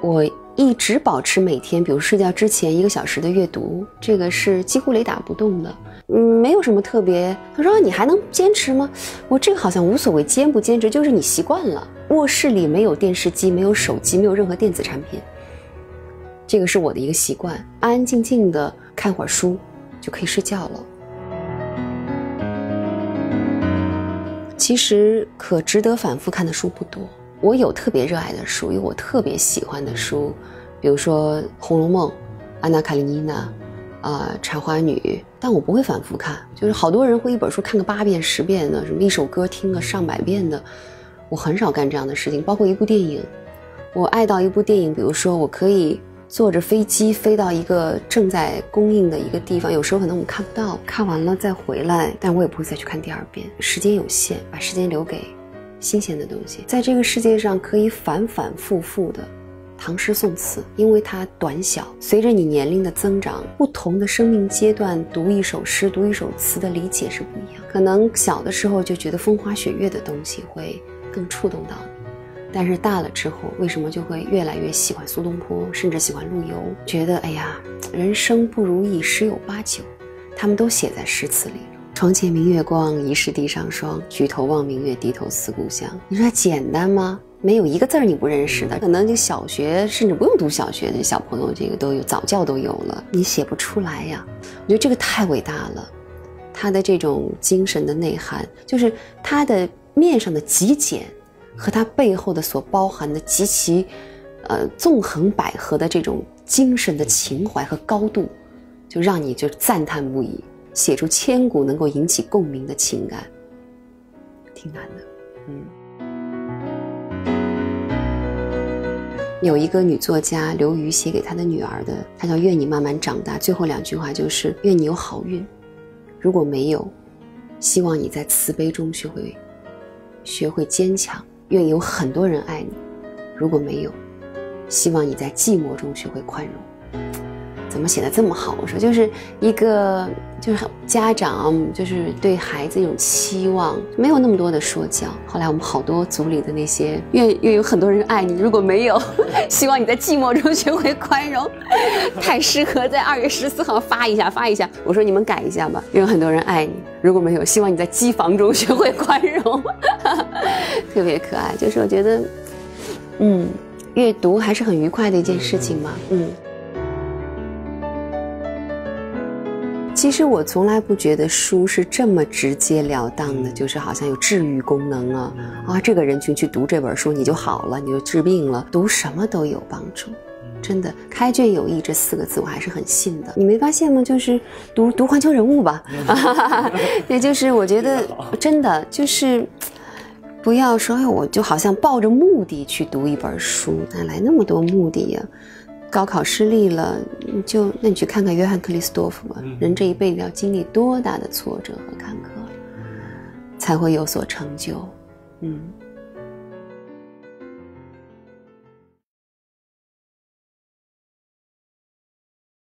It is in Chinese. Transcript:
我一直保持每天，比如睡觉之前1个小时的阅读，这个是几乎雷打不动的。没有什么特别。他说你还能坚持吗？我这个好像无所谓坚不坚持，就是你习惯了。卧室里没有电视机，没有手机，没有任何电子产品，这个是我的一个习惯，安安静静的看会儿书就可以睡觉了。其实可值得反复看的书不多，我有特别热爱的书，有我特别喜欢的书，比如说《红楼梦》、安娜卡列尼娜、茶花女，但我不会反复看。就是好多人会一本书看个8遍10遍的，什么一首歌听个上百遍的，我很少干这样的事情。包括一部电影，我爱到一部电影，比如说我可以坐着飞机飞到一个正在公映的一个地方，有时候可能我们看不到，看完了再回来，但我也不会再去看第2遍，时间有限，把时间留给新鲜的东西。在这个世界上可以反反复复的唐诗宋词，因为它短小，随着你年龄的增长，不同的生命阶段读一首诗读一首词的理解是不一样。可能小的时候就觉得风花雪月的东西会更触动到你，但是大了之后为什么就会越来越喜欢苏东坡，甚至喜欢陆游，觉得哎呀，人生不如意十有八九，他们都写在诗词里。床前明月光，疑是地上霜，举头望明月，低头思故乡。你说简单吗？没有一个字你不认识的，可能就小学甚至不用读小学的小朋友，这个都有，早教都有了，你写不出来呀。我觉得这个太伟大了，他的这种精神的内涵，就是他的面上的极简和它背后的所包含的极其纵横捭阖的这种精神的情怀和高度，就让你就赞叹不已，写出千古能够引起共鸣的情感，挺难的。有一个女作家刘瑜写给她的女儿的，她叫愿你慢慢长大，最后2句话就是愿你有好运，如果没有，希望你在慈悲中学会坚强，愿有很多人爱你，如果没有，希望你在寂寞中学会宽容。怎么写得这么好？我说就是一个就是家长就是对孩子一种期望，没有那么多的说教。后来我们好多组里的那些愿有很多人爱你，如果没有，希望你在寂寞中学会宽容，太适合在2月14号发一下。我说你们改一下吧，愿有很多人爱你，如果没有，希望你在机房中学会宽容，特别可爱。就是我觉得，阅读还是很愉快的一件事情嘛，其实我从来不觉得书是这么直截了当的，就是好像有治愈功能啊，这个人群去读这本书你就好了，你就治病了，读什么都有帮助。真的，开卷有益这4个字我还是很信的。你没发现吗？就是读环球人物吧，也就是我觉得真的就是不要说我就好像抱着目的去读一本书，哪来那么多目的呀？高考失利了，那你去看看约翰克里斯多夫吧，人这一辈子要经历多大的挫折和坎坷，才会有所成就。